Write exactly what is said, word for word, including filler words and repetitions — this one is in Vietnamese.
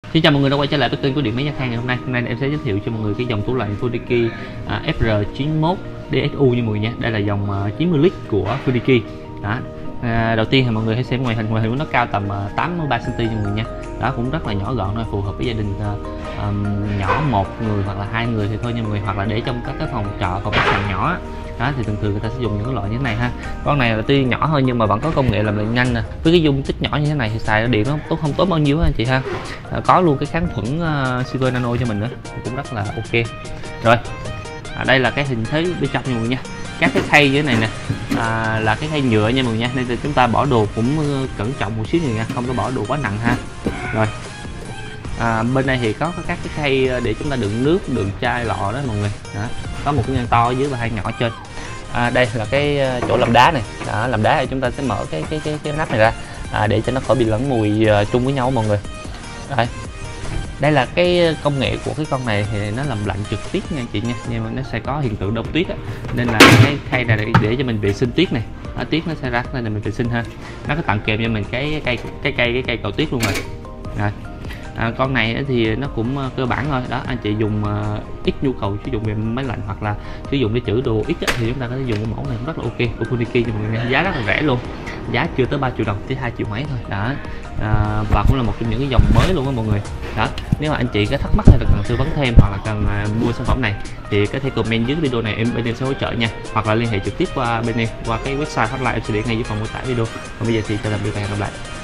Xin chào mọi người đã quay trở lại với kênh của Điện Máy Gia Khang ngày hôm nay. Hôm nay em sẽ giới thiệu cho mọi người cái dòng tủ lạnh Fudici à, F R chín mốt D S U như mọi người nha. Đây là dòng à, chín mươi lít của Fudici. Đó. À, đầu tiên thì mọi người hãy xem ngoại hình, ngoại hình của nó cao tầm à, tám mươi ba xăng ti mét nha mọi người nha. Đó cũng rất là nhỏ gọn, nó phù hợp với gia đình à, à, nhỏ một người hoặc là hai người thì thôi nha mọi người, hoặc là để trong các cái phòng trọ, phòng khách sạn nhỏ. Đó thì thường thường người ta sẽ dùng những cái loại như thế này ha. Con này là tuy nhỏ thôi nhưng mà vẫn có công nghệ làm lạnh nhanh nè. Với cái dung tích nhỏ như thế này thì xài điện nó tốt không tốt bao nhiêu á anh chị ha. À, có luôn cái kháng khuẩn uh, Silver Nano cho mình nữa, cũng rất là ok. Rồi à, đây là cái hình thế bên trong nha mọi người nha. Các cái khay dưới này nè à, là cái khay nhựa nha mọi người nha, nên chúng ta bỏ đồ cũng cẩn trọng một xíu nha, không có bỏ đồ quá nặng ha. Rồi à, bên đây thì có các cái khay để chúng ta đựng nước, đựng chai lọ đó mọi người. Đó. Có một cái ngăn to ở dưới và hai nhỏ ở trên. À, đây là cái chỗ làm đá này. Đó, làm đá thì chúng ta sẽ mở cái cái cái, cái nắp này ra à, để cho nó khỏi bị lẫn mùi uh, chung với nhau mọi người. Đây. Đây là cái công nghệ của cái con này thì nó làm lạnh trực tiếp nha anh chị nha, nhưng mà nó sẽ có hiện tượng đông tuyết á, nên là cái khay này để, để cho mình vệ sinh tuyết này. Đó, tuyết nó sẽ rác nên là mình vệ sinh ha. Nó có tặng kèm cho mình cái cây cái cây cái cây cầu tuyết luôn rồi. Rồi. À, con này thì nó cũng uh, cơ bản thôi đó, anh chị dùng uh, ít nhu cầu sử dụng về máy lạnh hoặc là sử dụng để trữ đồ ít á, thì chúng ta có thể dùng cái mẫu này cũng rất là ok của Fudici cho mọi người, giá rất là rẻ luôn, giá chưa tới ba triệu đồng, tới hai triệu mấy thôi đó. À, và cũng là một trong những cái dòng mới luôn á mọi người. Đó, nếu mà anh chị có thắc mắc hay là cần tư vấn thêm hoặc là cần uh, mua sản phẩm này thì có thể comment dưới video này, em bên em sẽ hỗ trợ nha, hoặc là liên hệ trực tiếp qua bên em qua cái website hotline em sẽ để ngay dưới phần mô tả video. Còn bây giờ thì chào tạm biệt và hẹn gặp lại.